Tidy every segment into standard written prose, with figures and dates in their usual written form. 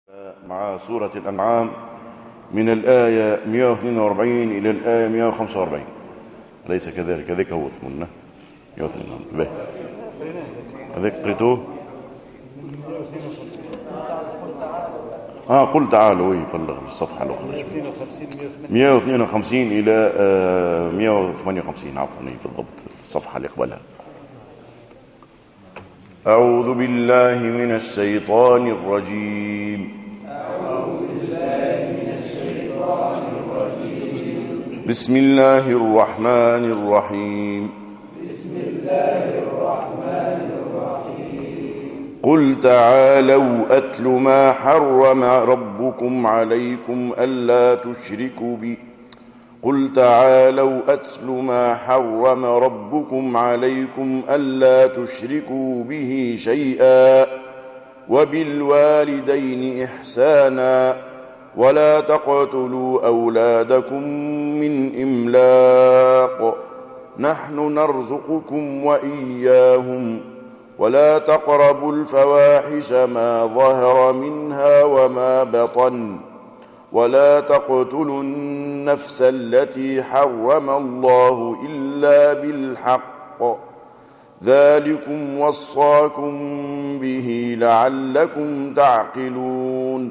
مع سورة الأنعام من الآية 142 إلى الآية 145. أليس كذلك؟ هذيك هو ثمنا 142. هذيك قريتوه؟ قل تعالوا يفلغ الصفحة الأخرى 152 إلى 158 عفوا بالضبط الصفحة اللي قبلها. أعوذ بالله من الشيطان الرجيم. بسم الله الرحمن الرحيم. قل تعالوا أتل ما حرم ربكم عليكم ألا تشركوا به قل تعالوا أتل ما حرم ربكم عليكم ألا تشركوا به شيئا وبالوالدين إحسانا ولا تقتلوا أولادكم من إملاق نحن نرزقكم وإياهم ولا تقربوا الفواحش ما ظهر منها وما بطن ولا تقتلوا النفس التي حرم الله إلا بالحق ذلكم وصاكم به لعلكم تعقلون.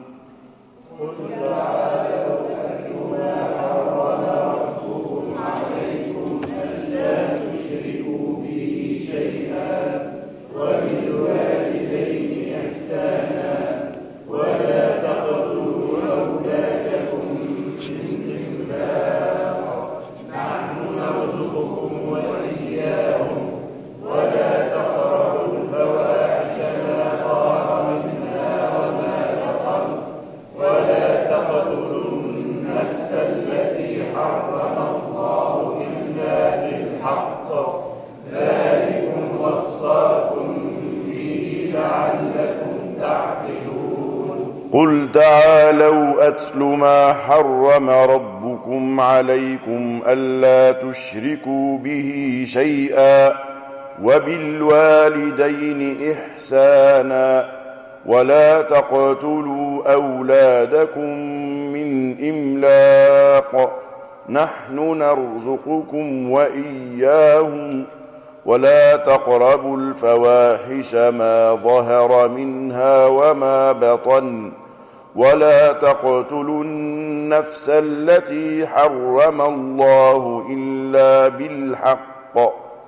قل تعالوا أتل ما حرم ربكم عليكم ألا تشركوا به شيئا وبالوالدين إحسانا ولا تقتلوا أولادكم من إملاق نحن نرزقكم وإياهم ولا تقربوا الفواحش ما ظهر منها وما بطن ولا تقتلوا النفس التي حرم الله إلا بالحق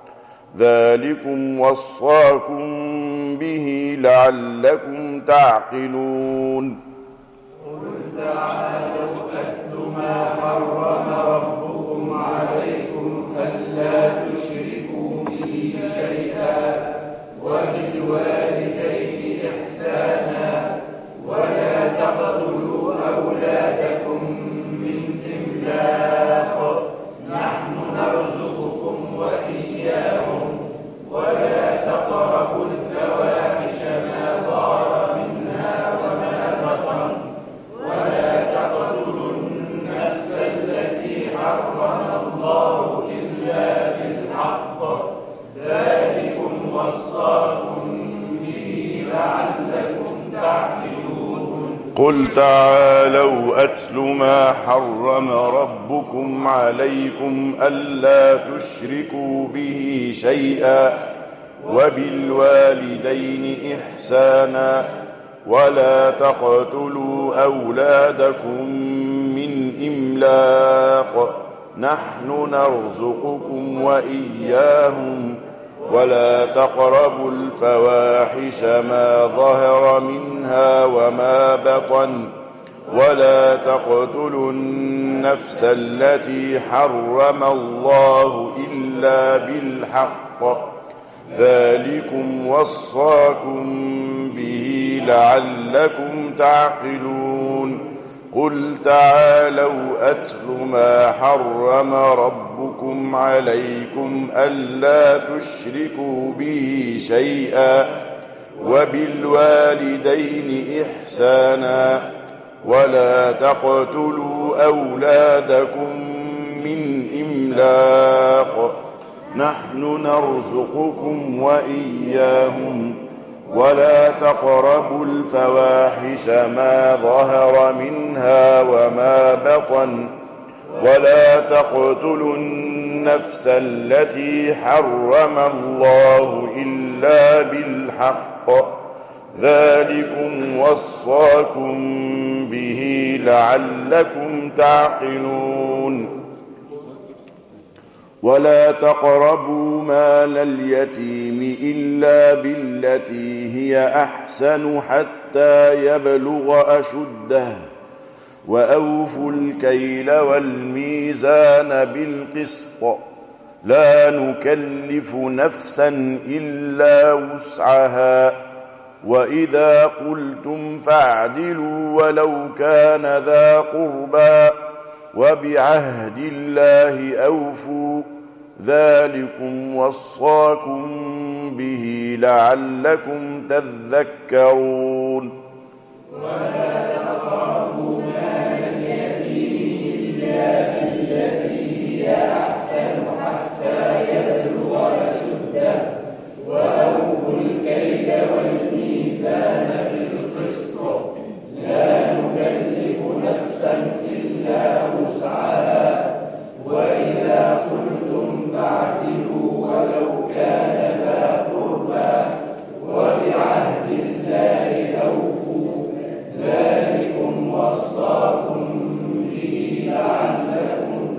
ذلكم وصاكم به لعلكم تعقلون. قل تعالوا أتل ما حرم ربكم عليكم ألا تشركوا به شيئا وبالوالدين إحسانا ولا تقتلوا أولادكم من إملاق نحن نرزقكم وإياهم ولا تقربوا الفواحش ما ظهر منها وما بطن ولا تقتلوا النفس التي حرم الله إلا بالحق ذلكم وصاكم به لعلكم تعقلون. قل تعالوا أتل ما حرم ربكم عليكم ألا تشركوا به شيئا وبالوالدين إحسانا ولا تقتلوا أولادكم من إملاق نحن نرزقكم وإياهم ولا تقربوا الفواحش ما ظهر منها وما بطن ولا تقتلوا النفس التي حرم الله إلا بالحق ذلكم وصاكم به لعلكم تعقلون. قل تعالوا أتل ما حرم ربكم عليكم ألا تشركوا به شيئا وبالوالدين إحسانا ولا تقتلوا أولادكم من إملاق نحن نرزقكم وإياهم ولا تقربوا الفواحش ما ظهر منها وما بطن ولا تقتلوا النفس التي حرم الله إلا بالحق ذلكم وصاكم به لعلكم تعقلون ولا تقربوا مال اليتيم إلا بالتي هي أحسن حتى يبلغ أشده وأوفوا الكيل والميزان بالقسط لا نكلف نفسا إلا وسعها وإذا قلتم فاعدلوا ولو كان ذا قربى وبعهد الله أوفوا ذلكم وصاكم به لعلكم تذكرون ولا تقربوا مال اليتيم إلا بالتي هي أحسن حتى يبلغ أشده وأوفوا الكيل والميزان بالقسط لا نكلف نفسا إلا وسعها وإذا قلتم فاعدلوا ولو كان ذا قربى وبعهد الله أوفوا ذلكم وصاكم به لعلكم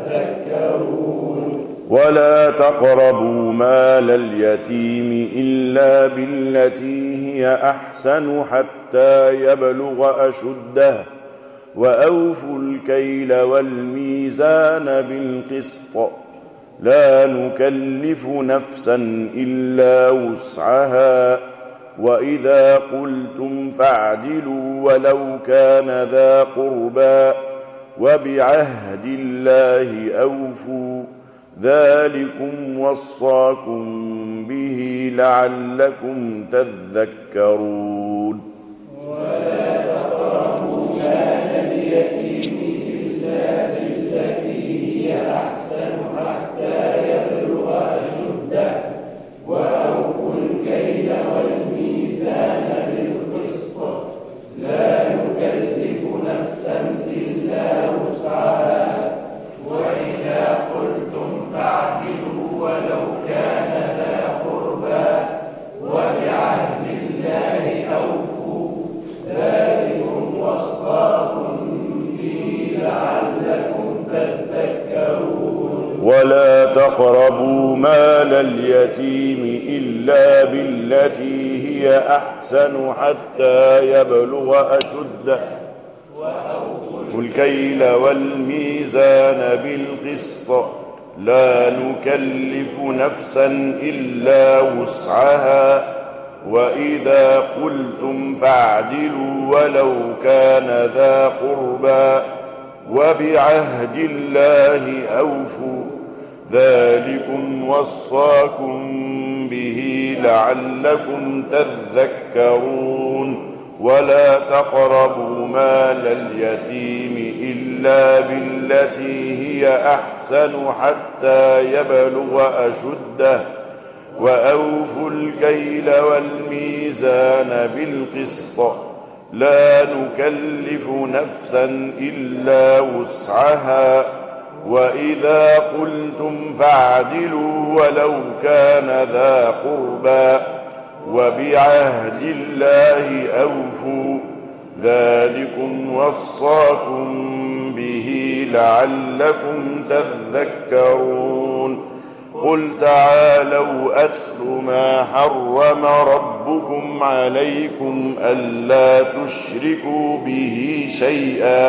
تذكرون ولا تقربوا مال اليتيم إلا بالتي هي أحسن حتى يبلغ أشده وأوفوا الكيل والميزان بالقسط لا نكلف نفسا إلا وسعها وإذا قلتم فاعدلوا ولو كان ذا قربى وبعهد الله أوفوا ذلكم وصاكم به لعلكم تذكرون ولا تقربوا مال اليتيم إلا بالتي هي أحسن حتى يبلغ أشده وأوفوا الكيل والميزان بالقسط لا نكلف نفسا إلا وسعها وإذا قلتم فاعدلوا ولو كان ذا قربى وبعهد الله أوفوا ذلكم وصاكم به لعلكم تذكرون ولا تقربوا مال اليتيم إلا بالتي هي أحسن حتى يبلغ أشده وأوفوا الكيل والميزان بالقسط لا نكلف نفسا إلا وسعها وإذا قلتم فاعدلوا ولو كان ذا قربى وبعهد الله أوفوا ذلكم وصاكم به لعلكم تذكرون ولا تقربوا مال اليتيم إلا بالتي هي أحسن حتى يبلغ أشده وأوفوا الكيل والميزان بالقسط لا نكلف نفسا إلا وسعها وإذا قلتم فاعدلوا ولو كان ذا قربى وبعهد الله أوفوا ذلكم وصاكم به لعلكم تذكرون قل تعالوا أتل ما حرم ربكم عليكم ألا تشركوا به شيئا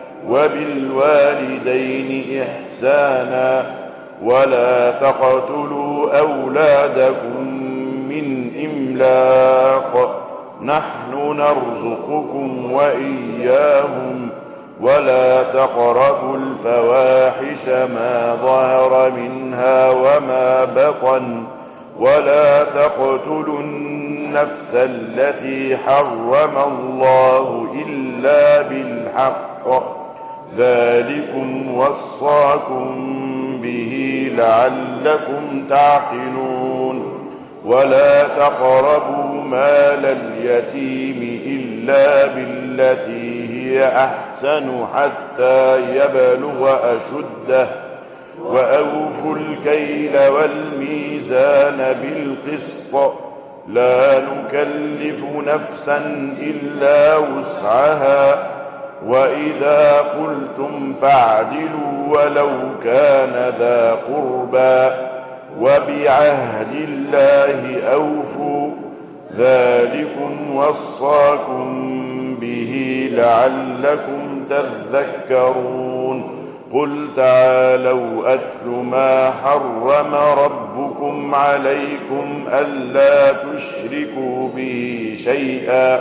وبالوالدين إحسانا ولا تقتلوا أولادكم من إملاق نحن نرزقكم وإياهم ولا تقربوا الفواحش ما ظهر منها وما بطن ولا تقتلوا النفس التي حرم الله إلا بالحق ذلكم وصاكم به لعلكم تعقلون ولا تقربوا مال اليتيم إلا بالتي هي أحسن حتى يبلغ أشده وأوفوا الكيل والميزان بالقسط لا نكلف نفسا إلا وسعها وإذا قلتم فاعدلوا ولو كان ذا قربى وبعهد الله أوفوا ذلكم وصاكم به لعلكم تذكرون قل تعالوا أتل ما حرم ربكم عليكم ألا تشركوا به شيئا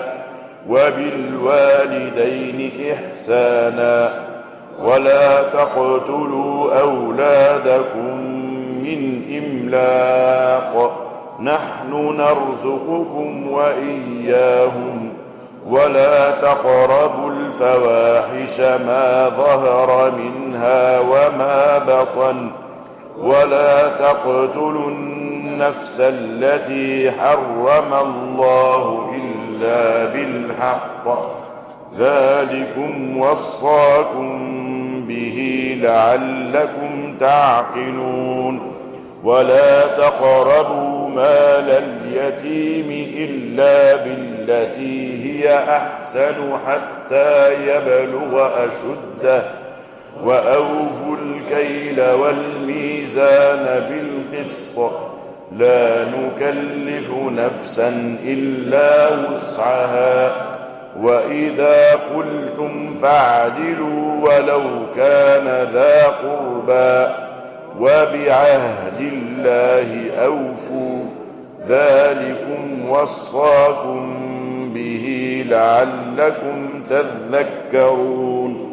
وبالوالدين إحسانا ولا تقتلوا أولادكم من إملاق نحن نرزقكم وإياهم ولا تقربوا الفواحش ما ظهر منها وما بطن ولا تقتلوا النفس التي حرم الله إلا بالحق ذلكم وصاكم به لعلكم تعقلون ولا تقربوا مال اليتيم إلا بالتي هي أحسن حتى يبلغ أشده وأوفوا الكيل والميزان بالقسط لا نكلف نفسا إلا وسعها وإذا قلتم فاعدلوا ولو كان ذا قربى وبعهد الله أوفوا ذلكم وصاكم به لعلكم تذكرون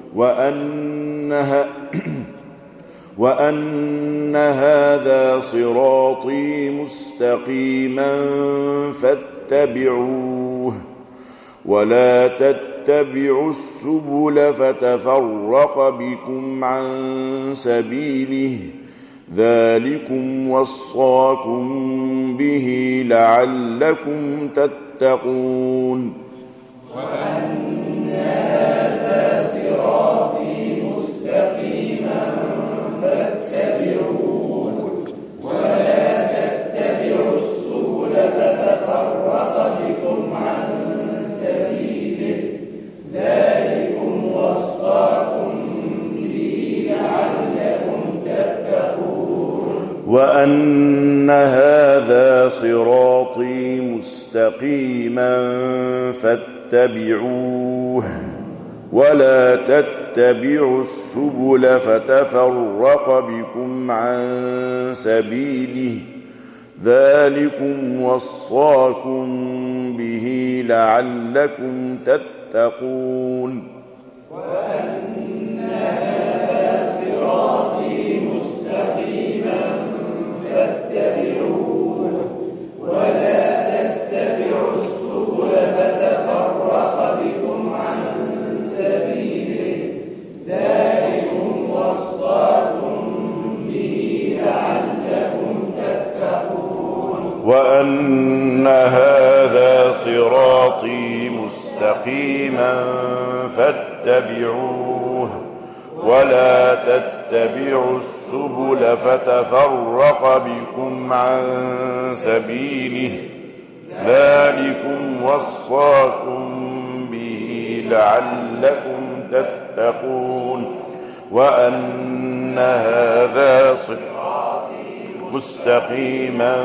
وأن هذا صراطي مستقيما فاتبعوه ولا تتبعوا السبل فتفرق بكم عن سبيله ذلكم وصاكم به لعلكم تتقون وأن هذا صراطي مستقيما فاتبعوه ولا تتبعوا السبل فتفرق بكم عن سبيله ذلكم وصاكم به لعلكم تتقون وأن هذا صراطي مستقيما فاتبعوه ولا تتبعوا السبل فتفرق بكم عن سبيله ذلكم وصاكم به لعلكم تتقون وأن هذا صراطي مستقيما فاتبعوه ولا تتبعوا السبل فتفرق بكم عن سبيله ذلكم وصاكم به لعلكم تتقون وأن هذا صراطي مستقيما فاتبعوه ولا تتبعوا السبل فتفرق بكم عن سبيله ذلكم وصاكم به لعلكم تتقون وأن هذا صراطي مستقيما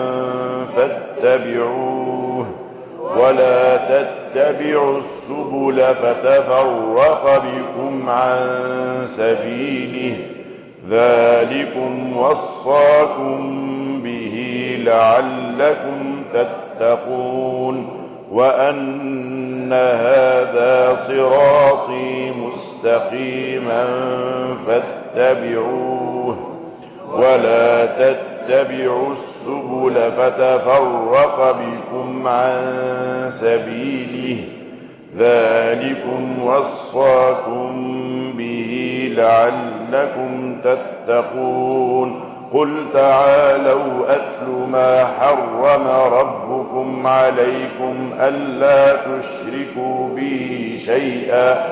فاتبعوه ولا تتبعوا السبل فتفرق بكم عن سبيله ذلكم وصاكم به لعلكم تتقون وأن هذا صراطي مستقيما فاتبعوه ولا تتبعوا السبل فتفرق بكم عن سبيله ذلكم وصاكم به لعلكم تتقون قل تعالوا أتل ما حرم ربكم عليكم ألا تشركوا به شيئا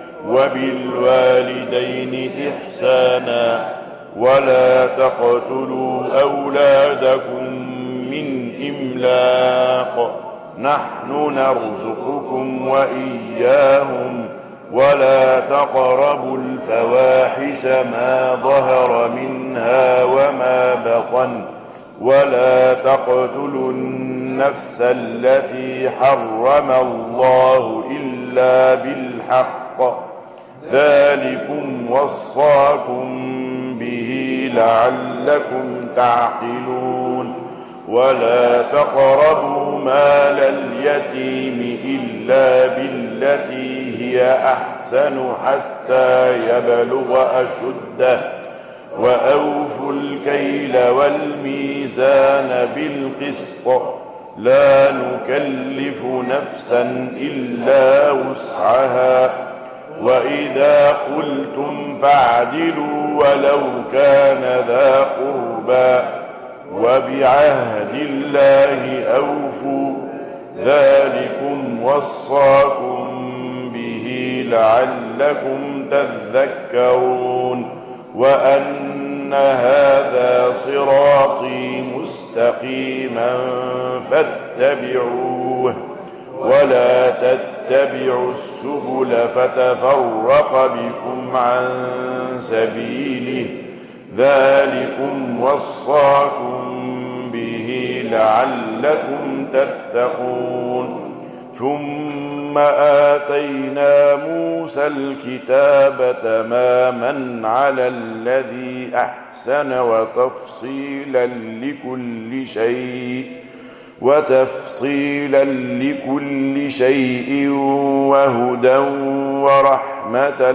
وبالوالدين إحسانا ولا تقتلوا أولادكم من إملاق نحن نرزقكم وإياهم ولا تقربوا الفواحش ما ظهر منها وما بطن ولا تقتلوا النفس التي حرم الله إلا بالحق ذلكم وصاكم به لعلكم تعقلون ولا تقربوا مال اليتيم إلا بالتي هي أحسن حتى يبلغ أشده وأوفوا الكيل والميزان بالقسط لا نكلف نفسا إلا وسعها وإذا قلتم فاعدلوا ولو كان ذا قربى وبعهد الله أوفوا ذلكم وصاكم به لعلكم تذكرون وأن هذا صراطي مستقيما فاتبعوه ولا تتبعوا السبل فتفرق بكم عن سبيله ذلكم وصاكم به لعلكم تتقون ثم آتينا موسى الكتاب تماما على الذي أحسن وتفصيلا لكل شيء وهدى ورحمة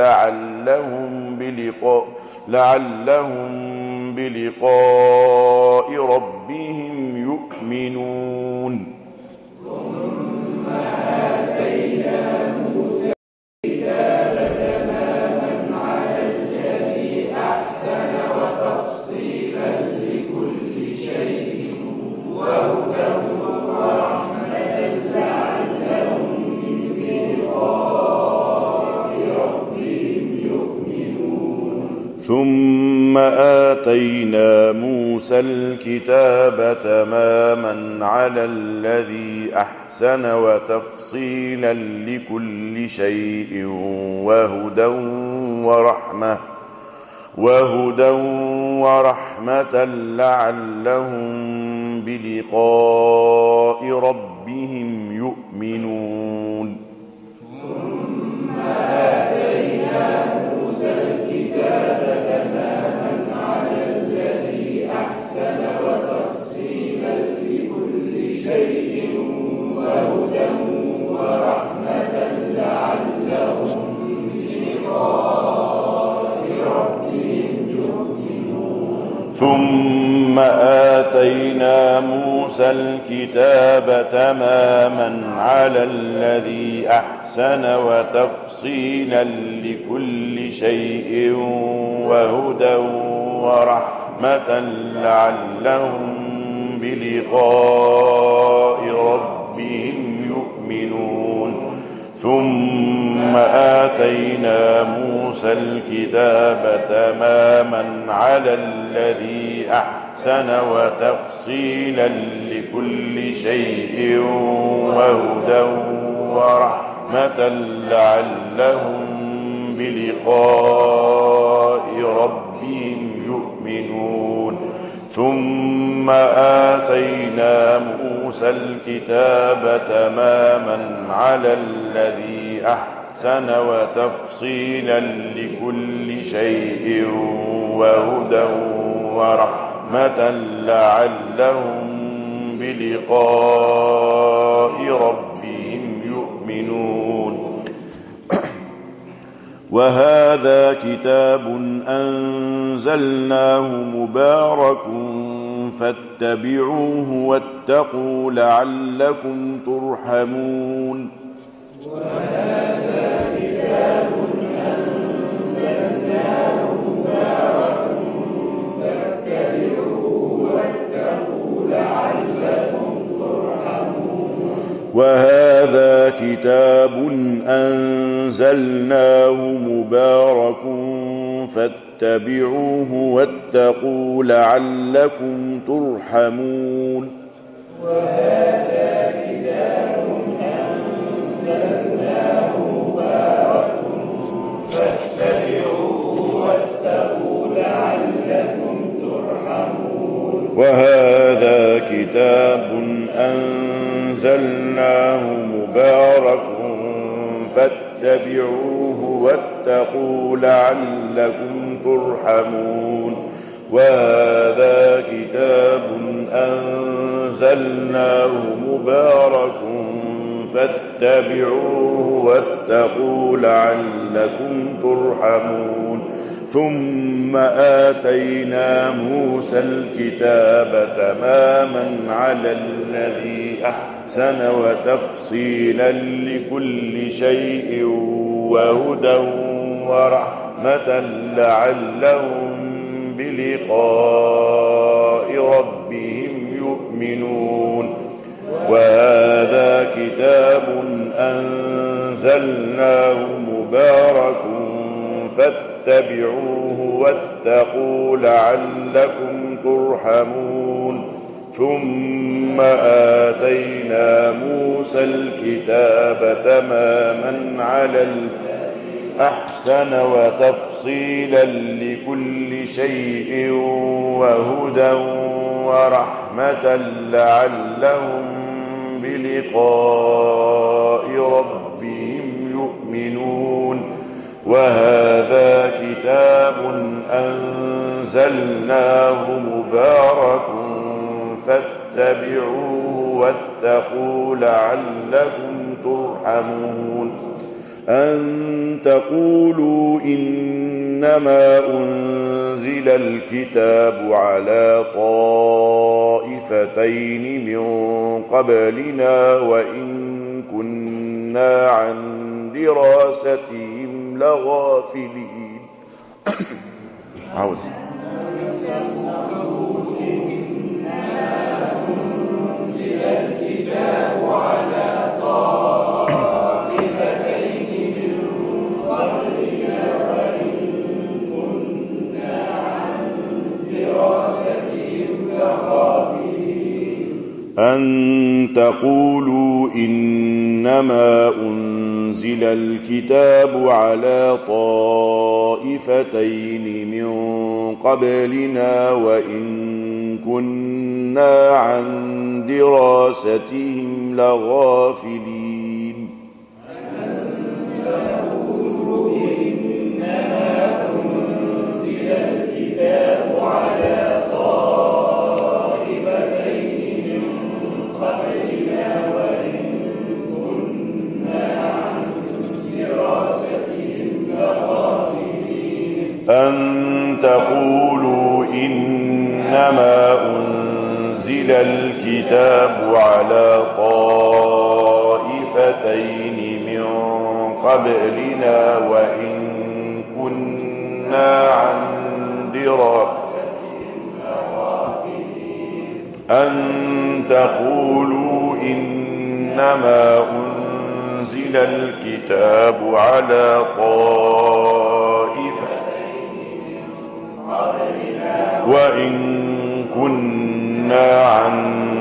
لعلهم بلقاء ربهم يؤمنون ثم آتينا موسى الكتاب تماما على الذي أحسن وتفصيلا لكل شيء وهدى ورحمة لعلهم بلقاء ربهم يؤمنون ثم آتينا موسى الكتاب تماما على الذي أحسن وتفصيلا لكل شيء وهدى ورحمة لعلهم بلقاء ربهم يؤمنون ثم آتينا موسى الكتاب تماما على الذي أحسن وتفصيلا لكل شيء وهدى ورحمة لعلهم بلقاء ربهم يؤمنون ثم آتينا موسى الكتاب تماما على الذي أحسن وتفصيلا لكل شيء وهدى ورحمة لعلهم بلقاء ربهم يؤمنون ثم آتينا موسى الكتاب تماما على الذي أحسن وتفصيلا لكل شيء وهدى ورحمة لعلهم بلقاء ربهم يؤمنون ثم آتينا موسى الكتاب تماما على الذي أحسن وتفصيلا لكل شيء وهدى ورحمة لعلهم بلقاء ربهم يؤمنون وهذا كتاب أنزلناه مبارك فاتبعوه واتقوا لعلكم ترحمون وهذا كتاب أنزلناه مبارك فاتبعوه وهذا كتاب أنزلناه مبارك فاتبعوه واتقوا لعلكم ترحمون. وهذا كتاب أنزلناه مبارك فاتبعوه واتقوا لعلكم ترحمون. وهذا كتاب أنزلناه مبارك فاتبعوه واتقوا لعلكم ترحمون. وهذا كتاب أنزلناه مبارك فاتبعوه واتقوا لعلكم ترحمون. ثم آتينا موسى الكتاب تماما على الذي أحسن وتفصيلا لكل شيء وهدى ورحمة لعلهم بلقاء ربهم يؤمنون. وهذا كتاب أنزلناه مبارك فاتبعوه واتقوا لعلكم ترحمون. ثم آتينا موسى الكتاب تماما على الأحسن وتفصيلا لكل شيء وهدى ورحمة لعلهم بلقاء ربهم يؤمنون. وهذا كتاب أنزلناه مبارك فاتبعوه واتقوا لعلكم ترحمون. أن تقولوا إنما أنزل الكتاب على طائفتين من قبلنا وإن كنا عن دراستهم لغافلين. عود. أن تقولوا إنما أنزل الكتاب على طائفتين من قبلنا وإن كنا عن دراستهم لغافلين. أن تقولوا إنما أنزل الكتاب على طائفتين من قبلنا وإن كنا عن دراستهم لغافلين. أن تقولوا إنما أنزل الكتاب على وإن كنا عن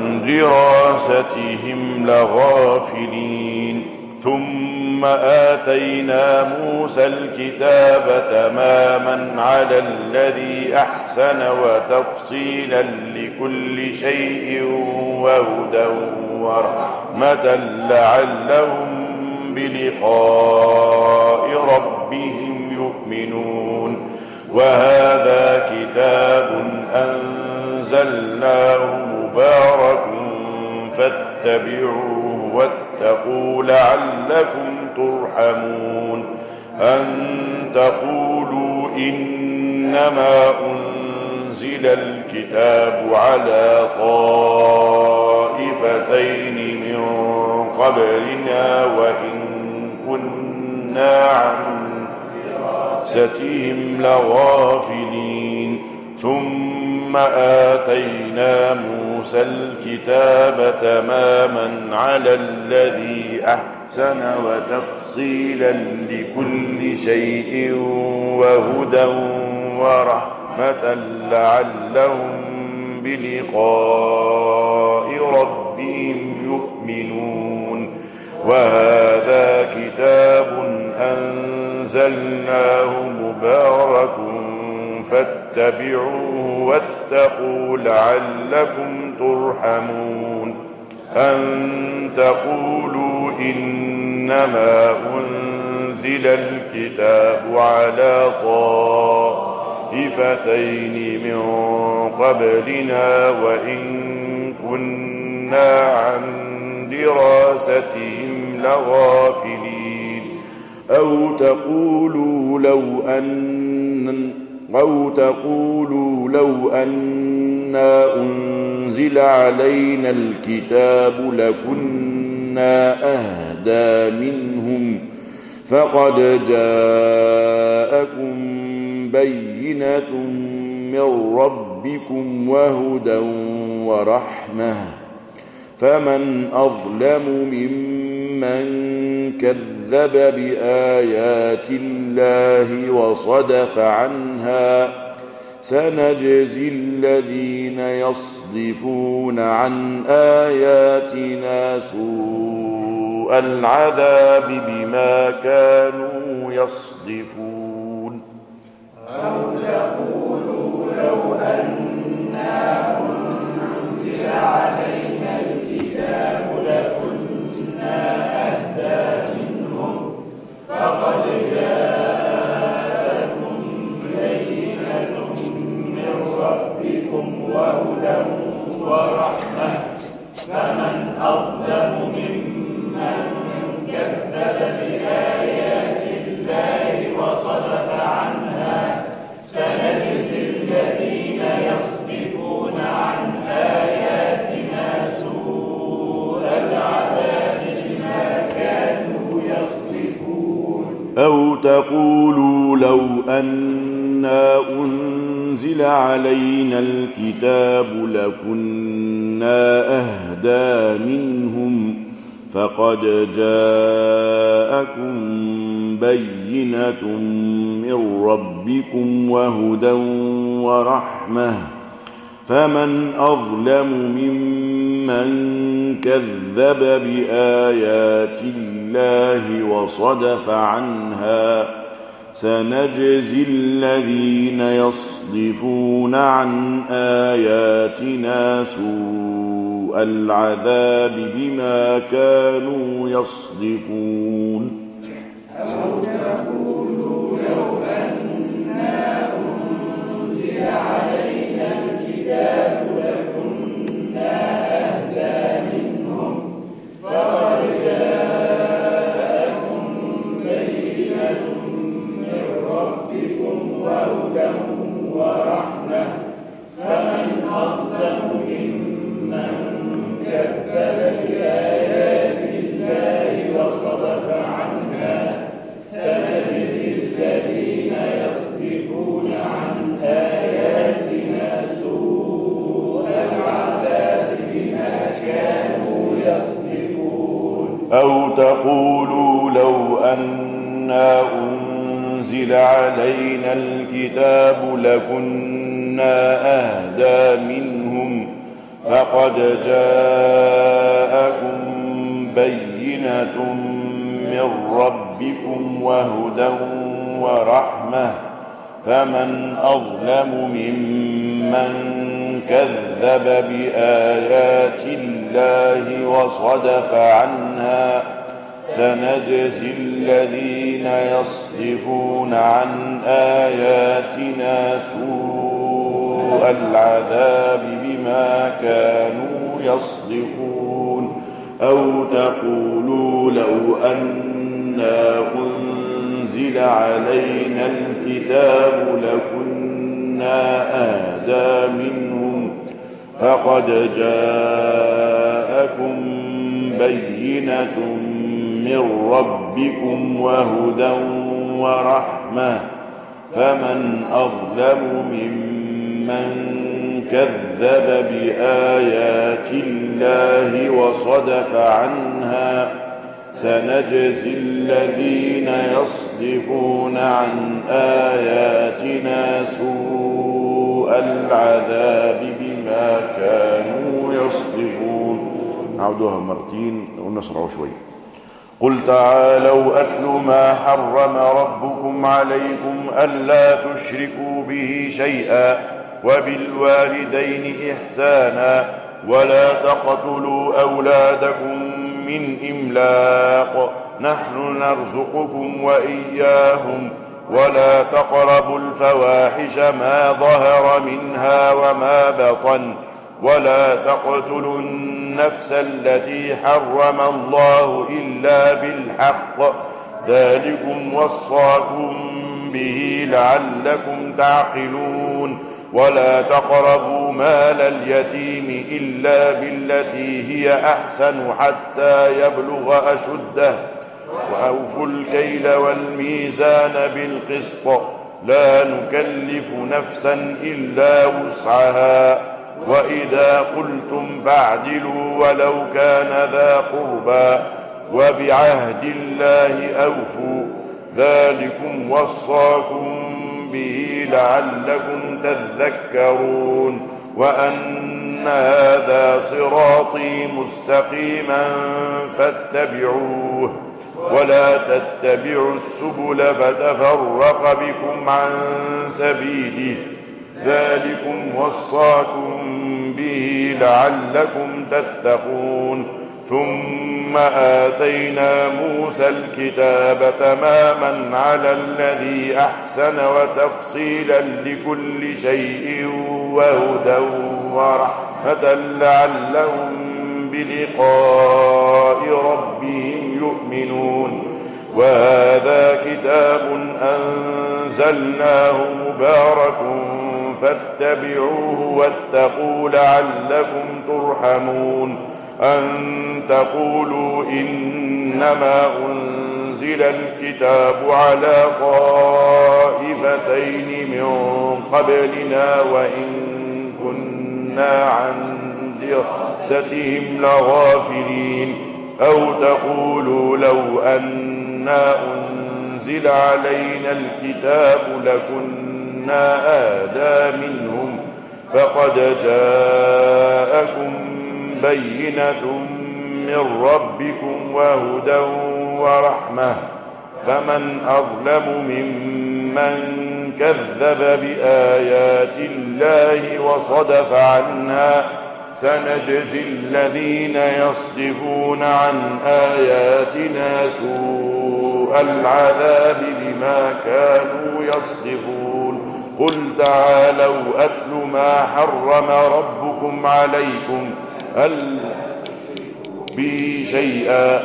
دراستهم لغافلين. ثم آتينا موسى الكتاب تماما على الذي أحسن وتفصيلا لكل شيء وهدى ورحمة لعلهم بلقاء ربهم يؤمنون. وهذا كتاب أنزلناه مبارك فاتبعوه واتقوا لعلكم ترحمون. أن تقولوا إنما أنزل الكتاب على طائفتين من قبلنا وإن كنا عن دراستهم لغافلين. ثم ثم آتينا موسى الكتاب تماما على الذي أحسن وتفصيلا لكل شيء وهدى ورحمة لعلهم بلقاء ربهم يؤمنون وهذا كتاب أنزلناه مبارك فاتبعوه واتقوا لعلكم ترحمون أن تقولوا إنما أنزل الكتاب على طائفتين من قبلنا وإن كنا عن دراستهم لغافلين أو تقولوا لو أنا أنزل علينا الكتاب لكنا أهدى منهم فقد جاءكم بينة من ربكم وهدى ورحمة فمن أظلم ممن كذب بآيات الله وصدف عنها سنجزي الذين يصدفون عن آياتنا سوء العذاب بما كانوا يصدفون أو تقولوا لو أنا أنزل علينا الكتاب لكنا أهدى منهم فقد جاءكم بينة من ربكم وهدى ورحمة فمن أظلم ممن كذب بآيات الله وصدف عنها سنجزي الذين يصدفون عن آياتنا سوء العذاب بما كانوا يصدفون أو تقولوا لو أنا أنزل علينا الكتاب لكنا أهدى منهم فقد جاءكم بينة من ربكم وهدى ورحمة فمن أظلم ممن كذب بآيات الله وصدف عنها سنجزي الذين يصدفون عن آياتنا سوء العذاب بما كانوا يصدفون أو تقولوا لو أنا أنزل علينا الكتاب لكنا أهدى منهم فقد جاءكم بينة من ربكم وهدى ورحمة فمن أظلم ممن كذب بآيات الله وصدف عنها سنجزي الذين يصدفون عن آياتنا سوء العذاب بما كانوا يصدفون أو تقولوا لو أنا أنزل علينا الكتاب لكنا أهدى منهم فقد جاءكم بينة من ربكم وهدى ورحمة فمن أظلم ممن كذب بآيات الله وصدف عنها سنجزي الذين يصدفون عن آياتنا سوء العذاب بما كانوا يصدفون أو تقولوا لو أنا أنزل علينا الكتاب لكنا أهدى منهم فقد جاءكم بينة من ربكم وهدى ورحمة فمن أظلم ممن كذب بآيات الله وصدف عنها سنجزي الذين يصدفون عن آياتنا سوء العذاب بما كانوا يصدفون. نعودها مرتين ونسرع شوي. قل تعالوا أتل ما حرم ربكم عليكم ألا تشركوا به شيئا وبالوالدين إحسانا ولا تقتلوا أولادكم من إملاق نحن نرزقكم وإياهم ولا تقربوا الفواحش ما ظهر منها وما بطن ولا تقتلوا النفس التي حرم الله إلا بالحق ذلكم وصاكم به لعلكم تعقلون ولا تقربوا مال اليتيم إلا بالتي هي أحسن حتى يبلغ أشده وأوفوا الكيل والميزان بالقسط لا نكلف نفسا إلا وسعها وإذا قلتم فاعدلوا ولو كان ذا قربى وبعهد الله أوفوا ذلكم وصاكم به لعلكم تذكرون وأن هذا صراطي مستقيما فاتبعوه ولا تتبعوا السبل فتفرق بكم عن سبيله ذلكم وصاكم به لعلكم تتقون ثم آتينا موسى الكتاب تماما على الذي أحسن وتفصيلا لكل شيء وهدى ورحمة لعلهم بلقاء ربهم يؤمنون وهذا كتاب أنزلناه مبارك فاتبعوه واتقوا لعلكم ترحمون أن تقولوا إنما أنزل الكتاب على طائفتين من قبلنا وإن كنا عن دراستهم لغافلين أو تقولوا لو أنا أنزل علينا الكتاب لكنا أهدى منهم فقد جاءكم بينة من ربكم وهدى ورحمة فمن أظلم ممن كذب بآيات الله وصدف عنها سنجزي الذين يصدفون عن آياتنا سوء العذاب بما كانوا يصدفون. قل تعالوا أتل ما حرم ربكم عليكم ألا بي شيئا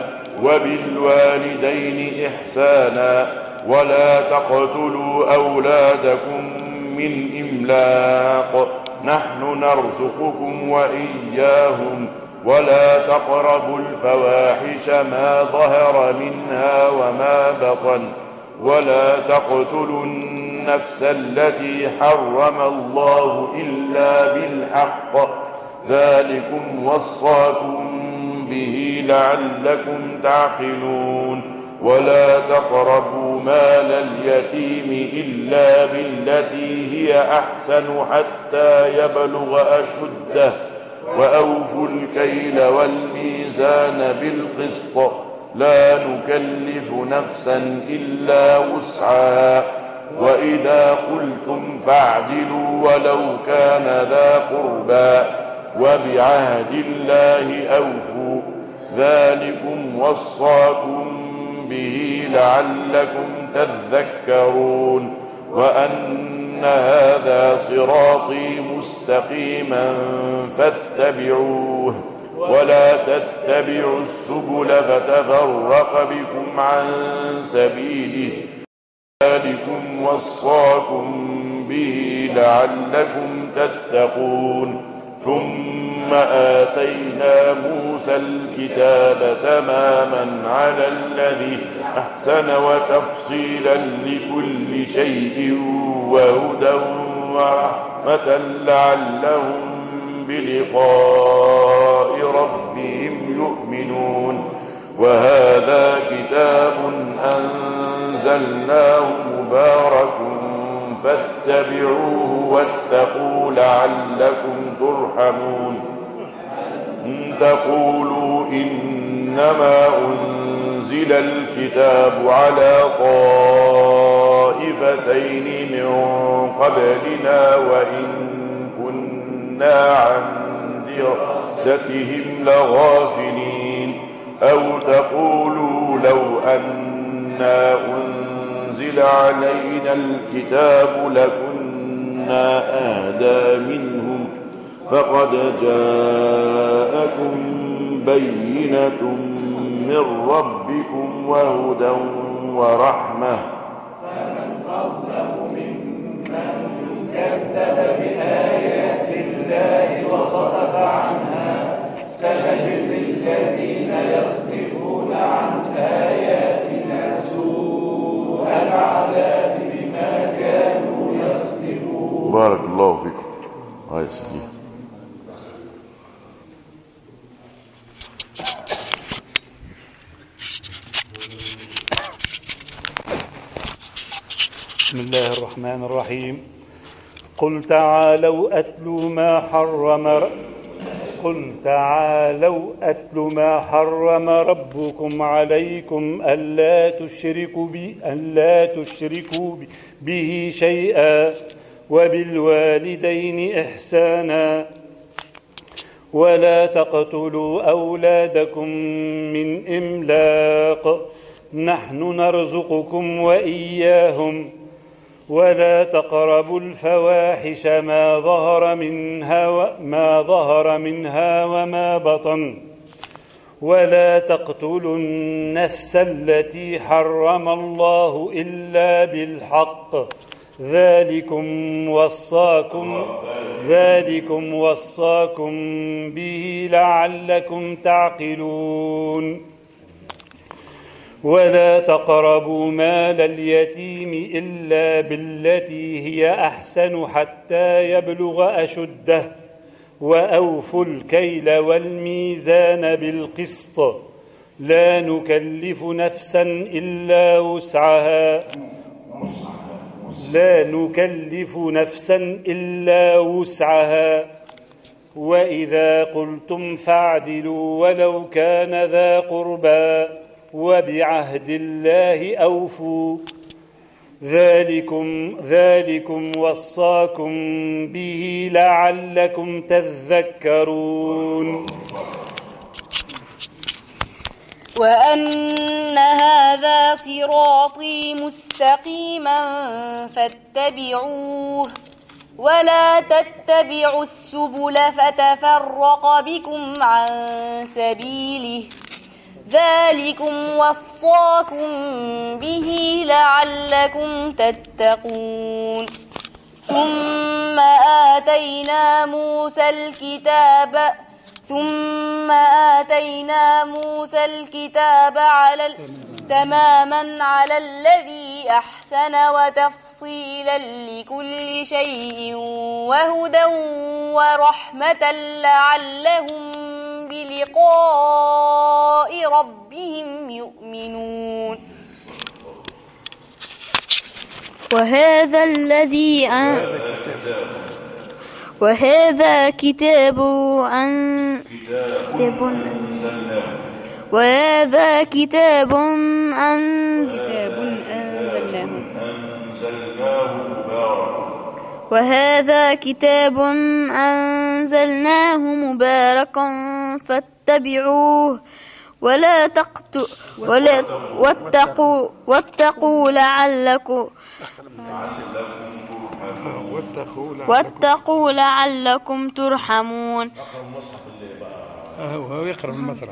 وبالوالدين إحسانا ولا تقتلوا أولادكم من إملاق نحن نرزقكم وإياهم ولا تقربوا الفواحش ما ظهر منها وما بطن ولا تقتلوا النفس التي حرم الله إلا بالحق ذلكم وصاكم به لعلكم تعقلون ولا تقربوا مال اليتيم إلا بالتي هي أحسن حتى يبلغ أشده وأوفوا الكيل والميزان بالقسط لا نكلف نفسا إلا وسعها وإذا قلتم فاعدلوا ولو كان ذا قربى وبعهد الله أوفوا ذلكم وصاكم به لعلكم تذكرون وأن هذا صراطي مستقيما فاتبعوه ولا تتبعوا السبل فتفرق بكم عن سبيله ذلكم وصاكم به لعلكم تتقون ثم آتينا موسى الكتاب تماما على الذي أحسن وتفصيلا لكل شيء وهدى ورحمة لعلهم بلقاء ربهم يؤمنون. وهذا كتاب أنزلناه مبارك فاتبعوه واتقوا لعلكم ترحمون. تقولوا إنما أنزل الكتاب على طائفتين من قبلنا وإن كنا عن دراستهم لغافلين. أو تقولوا لو أنا أنزل علينا الكتاب لكنا أهدى منهم فقد جاءكم بينة من ربكم وهدى ورحمة فمن أظلم ممن كذب بآيات الله وصدف عنها سنجزي الذين يصدفون عن آياتنا سوء العذاب بما كانوا يصدفون. بارك الله فيكم. هاي سيدي. بسم الله الرحمن الرحيم. قل تعالوا أتل ما حرم ربكم عليكم ألا تشركوا به شيئا وبالوالدين إحسانا ولا تقتلوا أولادكم من إملاق نحن نرزقكم وإياهم ولا تقربوا الفواحش ما ظهر منها وما بطن ولا تقتلوا النفس التي حرم الله إلا بالحق ذلكم وصاكم به لعلكم تعقلون. ولا تقربوا مال اليتيم إلا بالتي هي أحسن حتى يبلغ أشده وأوفوا الكيل والميزان بالقسط لا نكلف نفسا إلا وسعها وإذا قلتم فاعدلوا ولو كان ذا قربى وبعهد الله أوفوا ذلكم وصاكم به لعلكم تذكرون. وأن هذا صراطي مستقيما فاتبعوه ولا تتبعوا السبل فتفرق بكم عن سبيله ذلكم وصاكم به لعلكم تتقون. ثم آتينا موسى الكتاب تماما على الذي أحسن وتفصيلا لكل شيء وهدى ورحمة لعلهم بلقاء ربهم يؤمنون. وهذا كتاب أنزلناه مباركا فاتبعوه واتقوا لعلكم ترحمون. هو يقرأ من المسرح.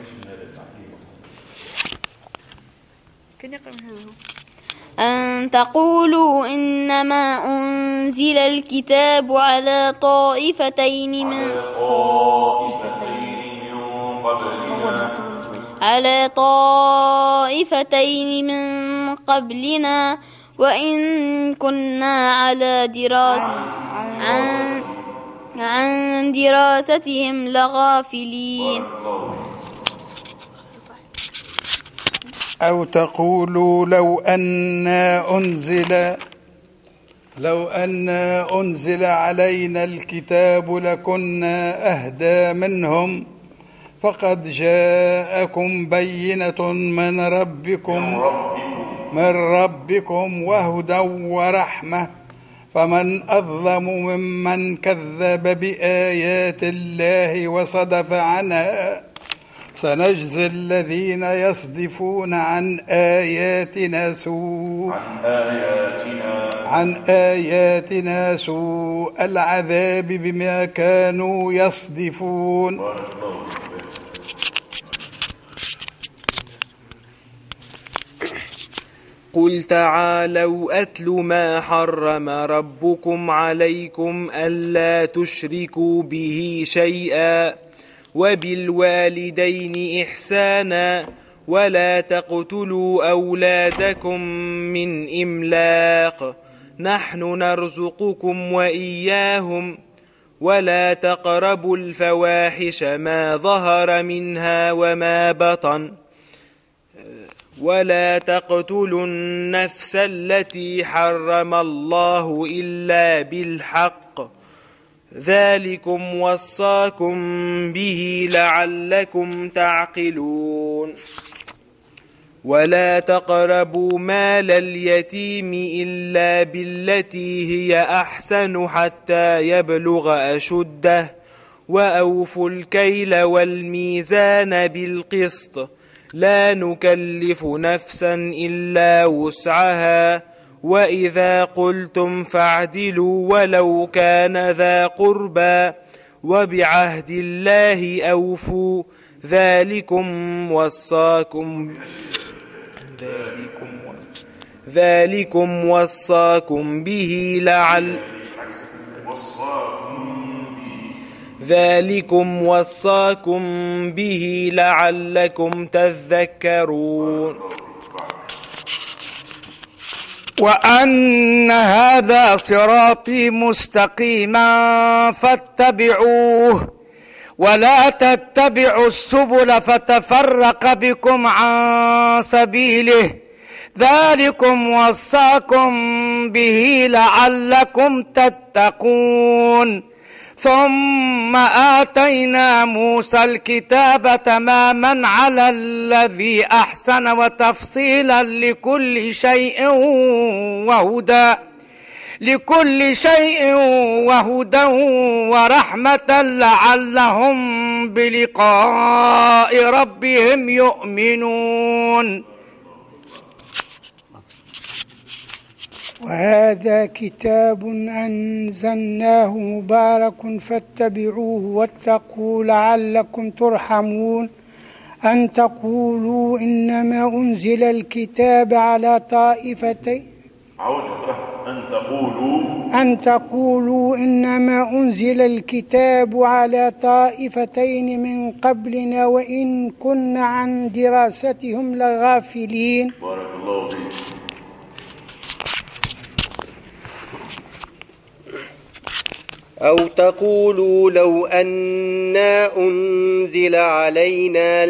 أن تقولوا إنما أنزل الكتاب على طائفتين من قبلنا وإن كنا على عن دراستهم لغافلين. أو تقولوا لو أن أنزل علينا الكتاب لكنا أهدى منهم فقد جاءكم بينة من ربكم وهدى ورحمة فمن أظلم ممن كذب بآيات الله وصدف عنها سنجزي الذين يصدفون عن آياتنا سوء العذاب بما كانوا يصدفون. قل تعالوا أتل ما حرم ربكم عليكم ألا تشركوا به شيئا وبالوالدين إحسانا ولا تقتلوا أولادكم من إملاق نحن نرزقكم وإياهم ولا تقربوا الفواحش ما ظهر منها وما بطن ولا تقتلوا النفس التي حرم الله إلا بالحق ذلكم وصاكم به لعلكم تعقلون. ولا تقربوا مال اليتيم إلا بالتي هي أحسن حتى يبلغ أشده وأوفوا الكيل والميزان بالقسط لا نكلف نفسا إلا وسعها وإذا قلتم فاعدلوا ولو كان ذا قربى وبعهد الله أوفوا ذلكم وصاكم به لعلكم تذكرون. وأن هذا صراطي مستقيما فاتبعوه ولا تتبعوا السبل فتفرق بكم عن سبيله ذلكم وصاكم به لعلكم تتقون. ثم آتينا موسى الكتاب تماما على الذي أحسن وتفصيلا لكل شيء وهدى ورحمة لعلهم بلقاء ربهم يؤمنون. وهذا كتاب أنزلناه مبارك فاتبعوه واتقوا لعلكم ترحمون. أن تقولوا إنما أنزل الكتاب على طائفتين أن تقولوا إنما أنزل الكتاب على طائفتين من قبلنا وإن كنا عن دراستهم لغافلين. بارك الله فيك. أو تقولوا لو أنا أنزل علينا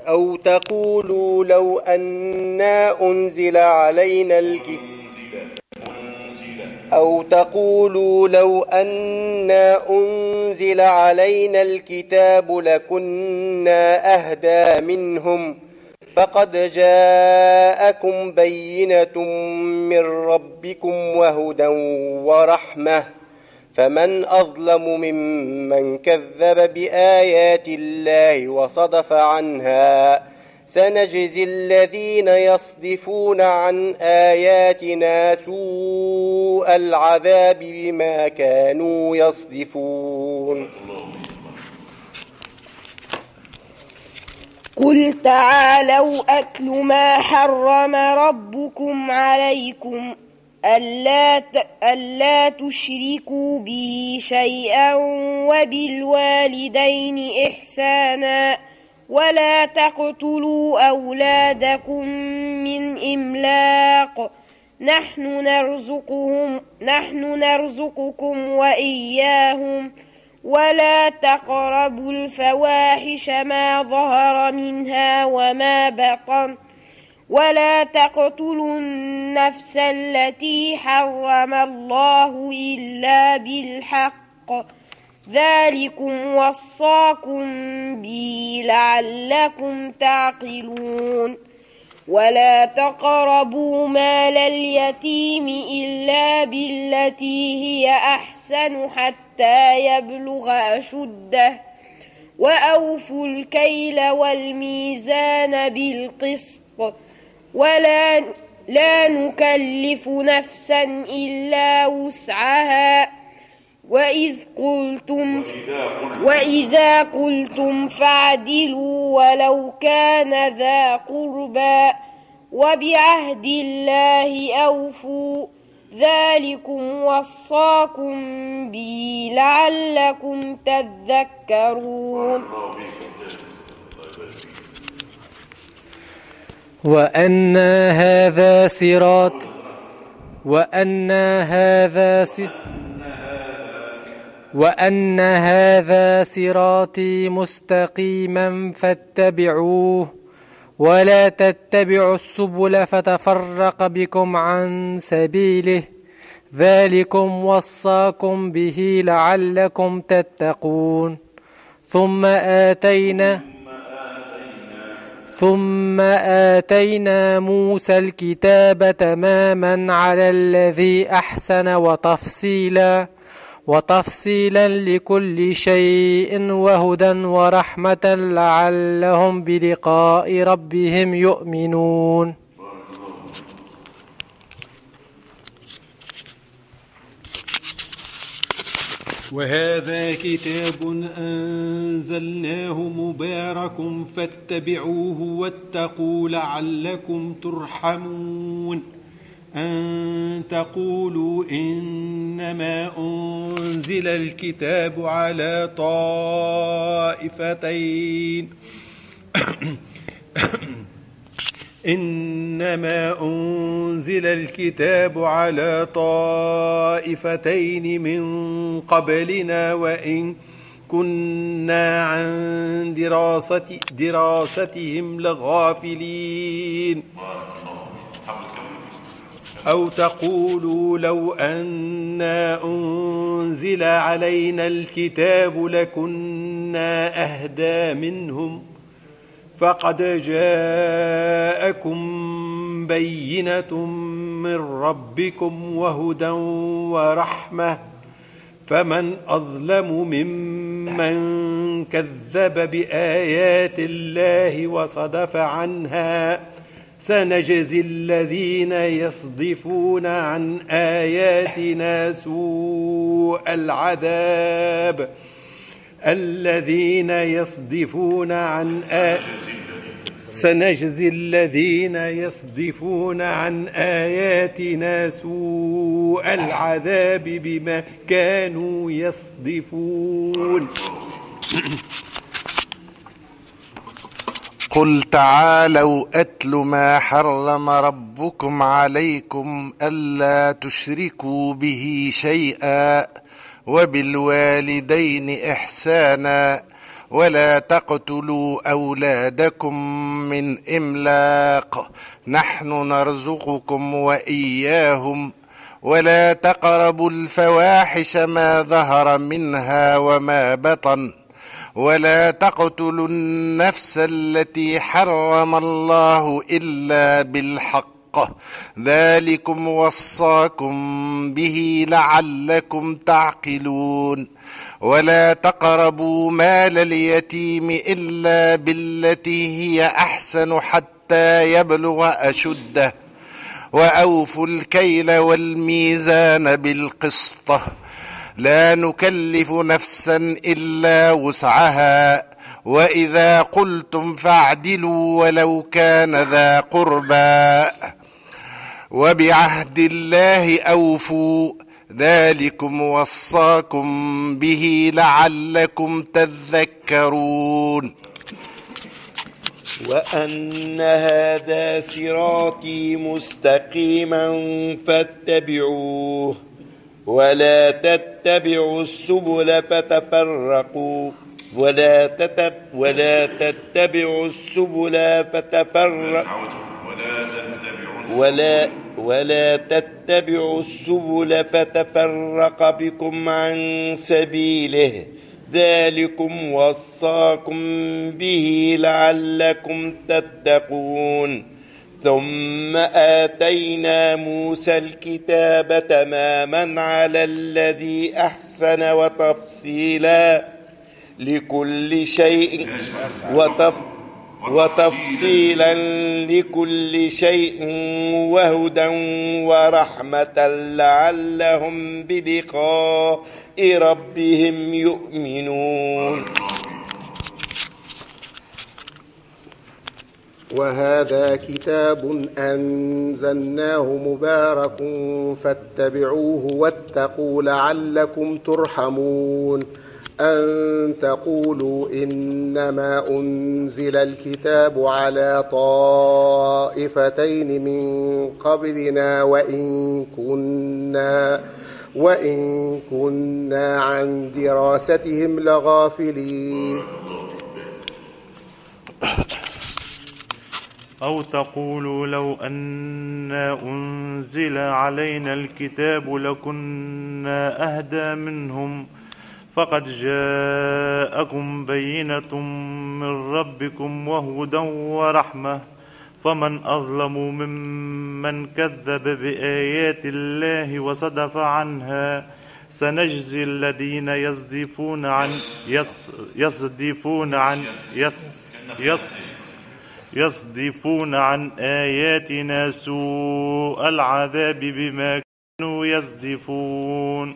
الكتاب لكنا أهدى منهم فقد جاءكم بينة من ربكم وهدى ورحمة فمن أظلم ممن كذب بآيات الله وصدف عنها سنجزي الذين يصدفون عن آياتنا سوء العذاب بما كانوا يصدفون. قل تعالوا أتل ما حرم ربكم عليكم ألا تشركوا به شيئا وبالوالدين إحسانا ولا تقتلوا أولادكم من إملاق نحن نرزقكم وإياهم ولا تقربوا الفواحش ما ظهر منها وما بطن ولا تقتلوا النفس التي حرم الله إلا بالحق ذلكم وصاكم به لعلكم تعقلون ولا تقربوا مال اليتيم إلا بالتي هي أحسن حتى يبلغ أشده وأوفوا الكيل والميزان بالقسط لا نكلف نفسا إلا وسعها وإذا قلتم فاعدلوا ولو كان ذا قربى وبعهد الله أوفوا ذلكم وصاكم به لعلكم تذكرون وأن هذا صراطي مستقيما فاتبعوه ولا تتبعوا السبل فتفرق بكم عن سبيله ذلكم وصاكم به لعلكم تتقون ثم آتينا موسى الكتاب تماما على الذي أحسن وتفصيلا لكل شيء وهدى ورحمة لعلهم بلقاء ربهم يؤمنون. وهذا كتاب أنزلناه مبارك فاتبعوه واتقوا لعلكم ترحمون أن تقولوا إنما أنزل الكتاب على طائفتين من قبلنا وإن كنا عن دراستهم لغافلين أو تقولوا لو أنا أنزل علينا الكتاب لكنا أهدى منهم فقد جاءكم بينة من ربكم وهدى ورحمة فمن أظلم ممن كذب بآيات الله وصدف عنها سنجزي الذين يصدفون عن آياتنا سوء العذاب سنجزي الذين يصدفون عن آياتنا سوء العذاب بما كانوا يصدفون. قل تعالوا أتل ما حرم ربكم عليكم ألا تشركوا به شيئا وبالوالدين إحسانا ولا تقتلوا أولادكم من إملاق نحن نرزقكم وإياهم ولا تقربوا الفواحش ما ظهر منها وما بطن ولا تقتلوا النفس التي حرم الله إلا بالحق ذلكم وصاكم به لعلكم تعقلون ولا تقربوا مال اليتيم إلا بالتي هي أحسن حتى يبلغ أشده وأوفوا الكيل والميزان بالقسط لا نكلف نفسا إلا وسعها وإذا قلتم فاعدلوا ولو كان ذا قربى وبعهد الله أوفوا ذلكم وصاكم به لعلكم تذكرون. وأن هذا صراطي مستقيما فاتبعوه ولا تتبعوا السبل فتفرقوا ولا تتبعوا السبل فتفرق بكم عن سبيله ذلكم وصاكم به لعلكم تتقون ثم آتينا موسى الكتاب تماما على الذي أحسن وتفصيلا لكل شيء وتفصيلا لكل شيء وهدى ورحمة لعلهم بلقاء ربهم يؤمنون. وهذا كتاب أنزلناه مبارك فاتبعوه واتقوا لعلكم ترحمون أن تقولوا إنما أنزل الكتاب على طائفتين من قبلنا وإن كنا عن دراستهم لغافلين. أو تقولوا لو أنا أنزل علينا الكتاب لكنا أهدى منهم فقد جاءكم بينة من ربكم وهدى ورحمة فمن أظلم ممن كذب بآيات الله وصدف عنها سنجزي الذين يصدفون عن آياتنا سوء العذاب بما كانوا يصدفون.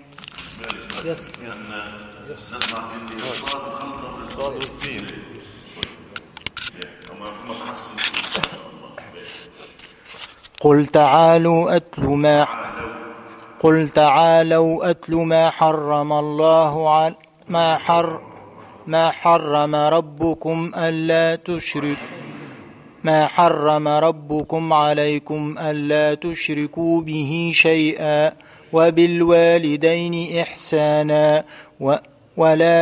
قل تعالوا أتل ما حرم الله ما حرم ربكم ألا تشرك ما حرم ربكم عليكم ألا تشركوا به شيئا وبالوالدين إحسانا ولا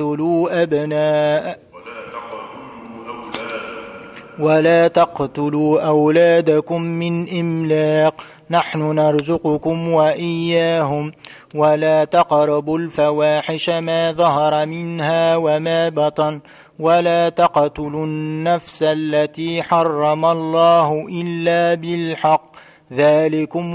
تقتلوا أولادكم من إملاق نحن نرزقكم وإياهم ولا تقربوا الفواحش ما ظهر منها وما بطن ولا تقتلوا النفس التي حرم الله إلا بالحق ذلكم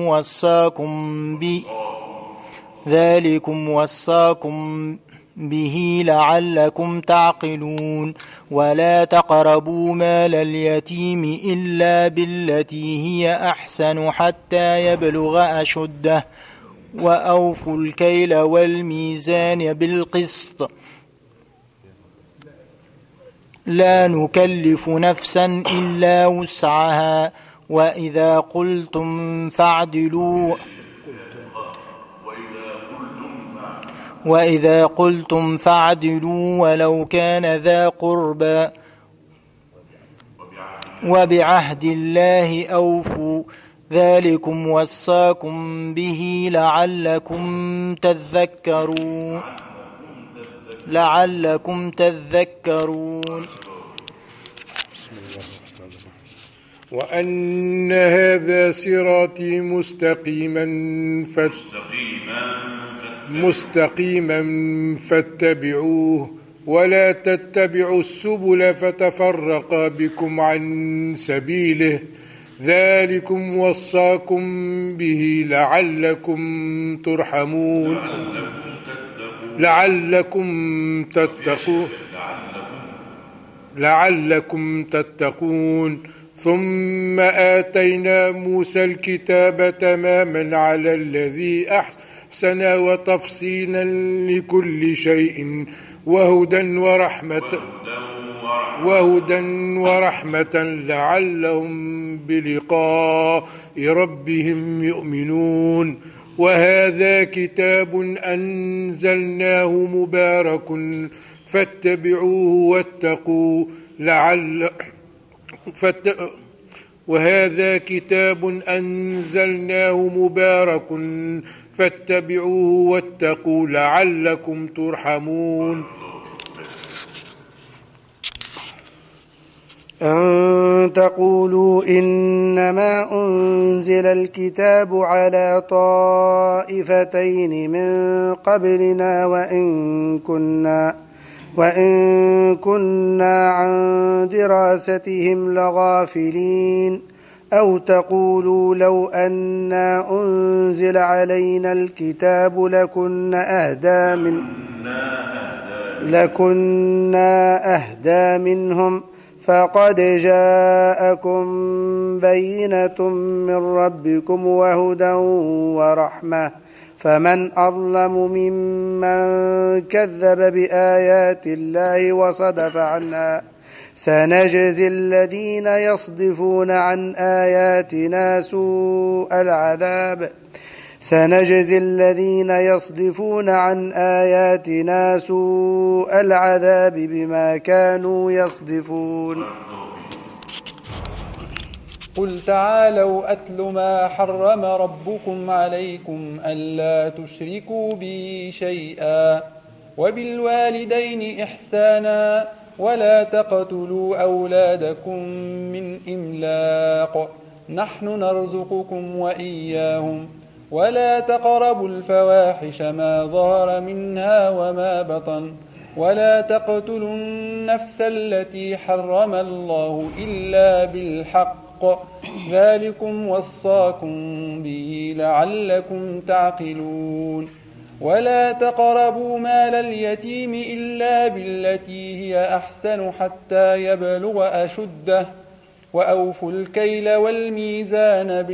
وصاكم به لعلكم تعقلون. ولا تقربوا مال اليتيم إلا بالتي هي أحسن حتى يبلغ أشده وأوفوا الكيل والميزان بالقسط لا نكلف نفسا إلا وسعها وإذا قلتم فاعدلوا ولو كان ذا قربى وبعهد الله أوفوا ذلكم وصاكم به لعلكم تذكرون. وأن هذا صراطي مستقيما فاتبعوه ولا تتبعوا السبل فتفرق بكم عن سبيله ذلكم وصاكم به لعلكم تتقون. ثم آتينا موسى الكتاب تماما على الذي أحسن وتفصيلا لكل شيء وهدى ورحمة لعلهم بلقاء ربهم يؤمنون. وهذا كتاب أنزلناه مبارك فاتبعوه واتقوا وهذا كتاب أنزلناه مبارك فاتبعوه واتقوا لعلكم ترحمون. أن تقولوا إنما أنزل الكتاب على طائفتين من قبلنا وإن كنا عن دراستهم لغافلين أو تقولوا لو أنا أنزل علينا الكتاب لكنا أهدى منهم فقد جاءكم بينة من ربكم وهدى ورحمة فمن أظلم ممن كذب بآيات الله وصدف عنها سنجزي الذين يصدفون عن آياتنا سوء العذاب بما كانوا يصدفون. قل تعالوا أتل ما حرم ربكم عليكم ألا تشركوا به شيئا وبالوالدين إحسانا ولا تقتلوا أولادكم من إملاق نحن نرزقكم وإياهم ولا تقربوا الفواحش ما ظهر منها وما بطن ولا تقتلوا النفس التي حرم الله إلا بالحق ذلكم وصاكم به لعلكم تعقلون. ولا تقربوا مال اليتيم إلا بالتي هي أحسن حتى يبلغ أشده وأوفوا الكيل والميزان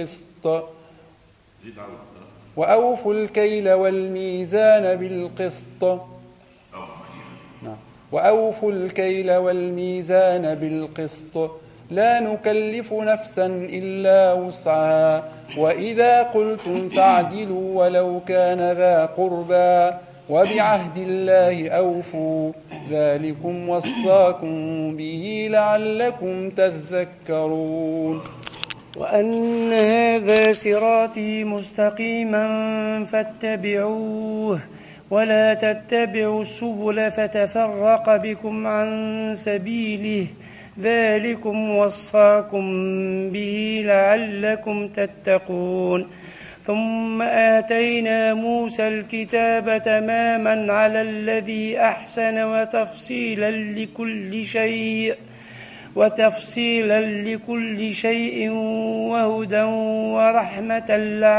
بالقسط لا نكلف نفسا إلا وسعها وإذا قلتم فاعدلوا ولو كان ذا قربى وبعهد الله أوفوا ذلكم وصاكم به لعلكم تذكرون. وأن هذا صراطي مستقيما فاتبعوه ولا تتبعوا السبل فتفرق بكم عن سبيله ذلكم وصاكم به لعلكم تتقون. ثم آتينا موسى الكتاب تماما على الذي أحسن وتفصيلا لكل شيء وهدى ورحمة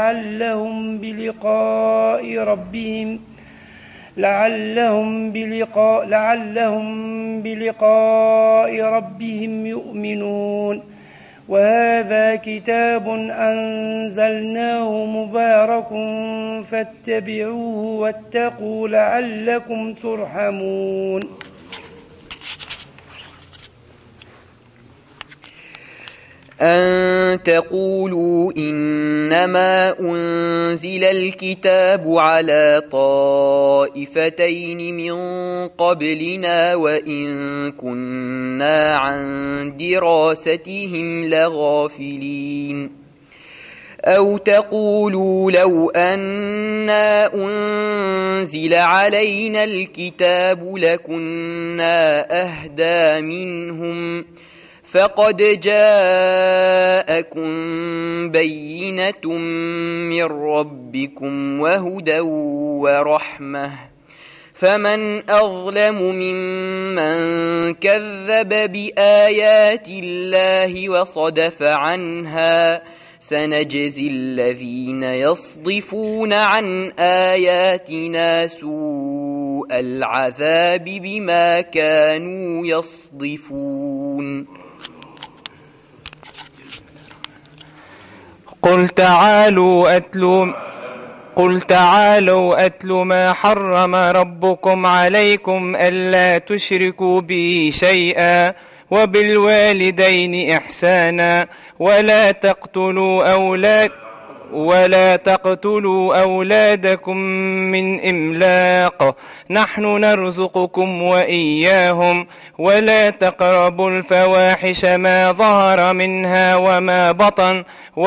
لعلهم بلقاء ربهم يؤمنون. وهذا كتاب أنزلناه مبارك فاتبعوه واتقوا لعلكم ترحمون. أن تقولوا إنما أنزل الكتاب على طائفتين من قبلنا وإن كنا عن دراستهم لغافلين أو تقولوا لو أنا أنزل علينا الكتاب لكنا أهدى منهم فقد جاءكم بينة من ربكم وهدى ورحمة فمن أظلم ممن كذب بآيات الله وصدف عنها سنجزي الذين يصدفون عن آياتنا سوء العذاب بما كانوا يصدفون. قل تعالوا أتل ما حرم ربكم عليكم ألا تشركوا به شيئا وبالوالدين إحسانا ولا ولا تقتلوا أولادكم من إملاق نحن نرزقكم وإياهم ولا تقربوا الفواحش ما ظهر منها وما بطن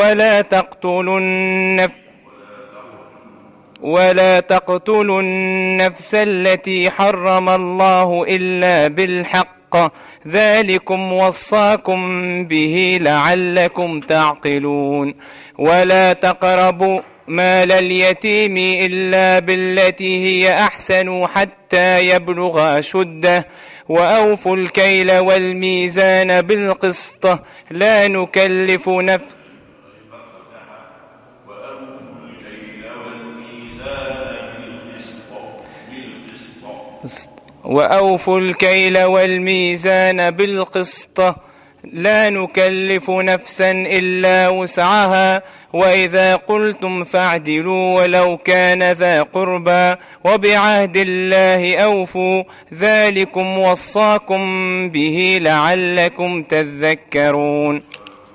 ولا تقتلوا النفس التي حرم الله إلا بالحق ذلكم وصاكم به لعلكم تعقلون ولا تقربوا مال اليتيم إلا بالتي هي أحسن حتى يبلغ أشده وأوفوا الكيل والميزان بالقسط لا نكلف وأوفوا الكيل والميزان بالقسط لا نكلف نفسا إلا وسعها وإذا قلتم فاعدلوا ولو كان ذا قربى وبعهد الله أوفوا ذلكم وصاكم به لعلكم تذكرون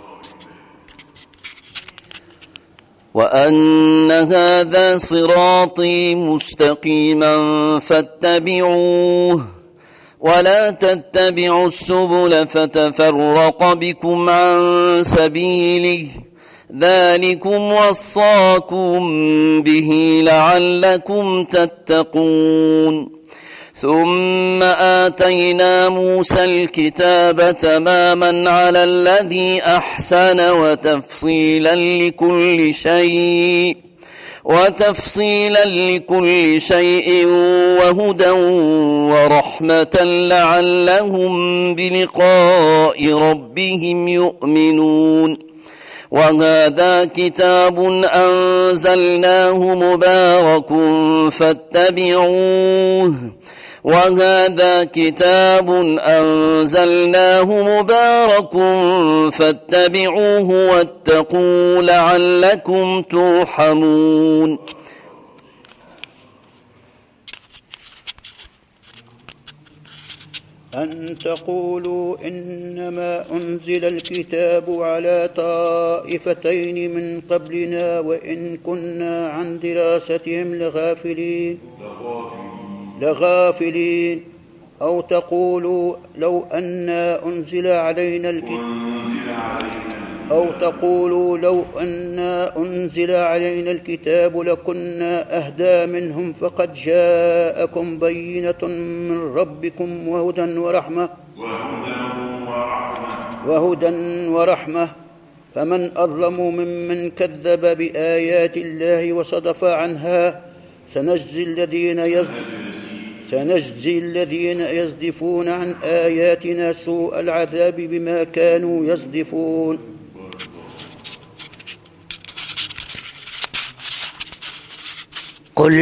وأن هذا صراطي مستقيما فاتبعوه ولا تتبعوا السبل فتفرق بكم عن سبيله ذلكم وصاكم به لعلكم تتقون ثم آتينا موسى الكتاب تماما على الذي أحسن وتفصيلا لكل شيء وهدى ورحمة لعلهم بلقاء ربهم يؤمنون وهذا كتاب أنزلناه مبارك فاتبعوه واتقوا لعلكم ترحمون أن تقولوا إنما أنزل الكتاب على طائفتين من قبلنا وإن كنا عن دراستهم لغافلين أو تقولوا لو أن أنزل علينا الكتاب لكنا أهدى منهم فقد جاءكم بينة من ربكم وهدى ورحمة فمن أظلم ممن كذب بآيات الله وصدف عنها سنجزي الذين يصدفون عن آياتنا سوء العذاب بما كانوا يصدفون قل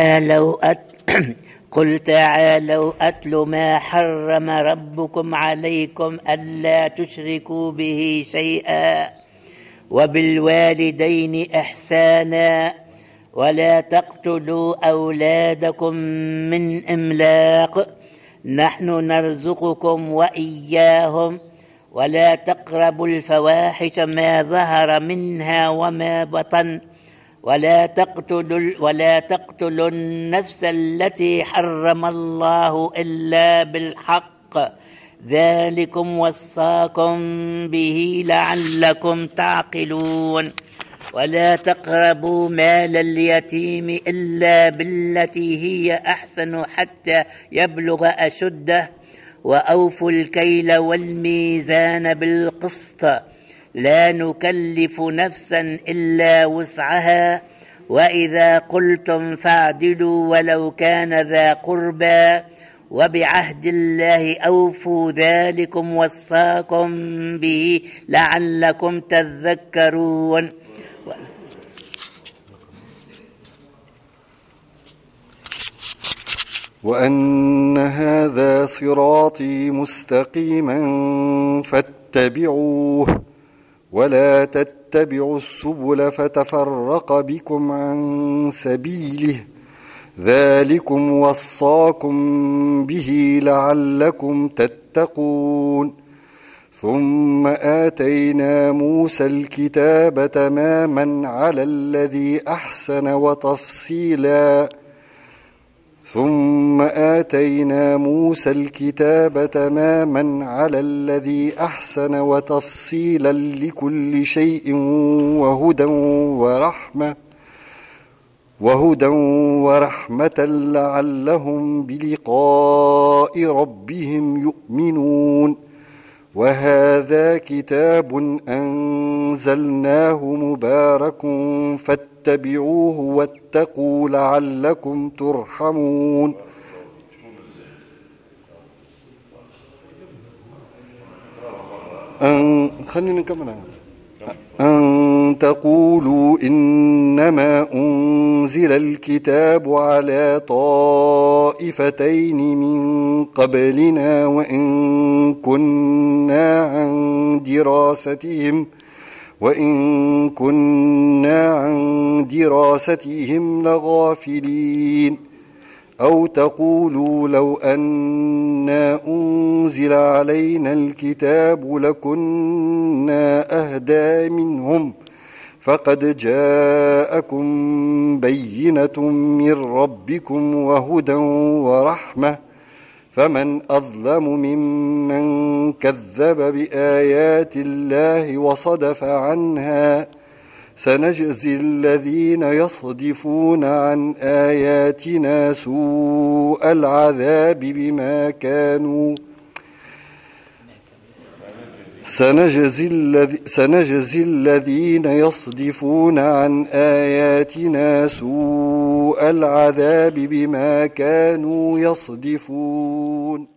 تعالوا أتل ما حرم ربكم عليكم ألا تشركوا به شيئا وبالوالدين إحسانا ولا تقتلوا أولادكم من إملاق نحن نرزقكم وإياهم ولا تقربوا الفواحش ما ظهر منها وما بطن ولا تقتلوا النفس التي حرم الله إلا بالحق ذلكم وصاكم به لعلكم تعقلون ولا تقربوا مال اليتيم إلا بالتي هي أحسن حتى يبلغ أشده وأوفوا الكيل والميزان بالقسط لا نكلف نفسا إلا وسعها وإذا قلتم فاعدلوا ولو كان ذا قربى وبعهد الله أوفوا ذلكم وصاكم به لعلكم تذكرون وأن هذا صراطي مستقيما فاتبعوه ولا تتبعوا السبل فتفرق بكم عن سبيله ذلكم وصاكم به لعلكم تتقون ثم آتينا موسى الكتاب تماما على الذي أحسن وتفصيلا ثم آتينا موسى الكتاب تماما على الذي أحسن وتفصيلا لكل شيء وهدى ورحمة لعلهم بلقاء ربهم يؤمنون وهذا كتاب أنزلناه مبارك فاتبعوه واتقوا لعلكم ترحمون خلينا نكمل أن تقولوا إنما أنزل الكتاب على طائفتين من قبلنا وإن كنا عن دراستهم لغافلين أو تقولوا لو أنا أنزل علينا الكتاب لكنا أهدى منهم فقد جاءكم بينة من ربكم وهدى ورحمة فمن أظلم ممن كذب بآيات الله وصدف عنها سنجزي الذين يصدفون عن آياتنا سوء العذاب بما كانوا سنجزي الذين يصدفون عن آياتنا سوء العذاب بما كانوا يصدفون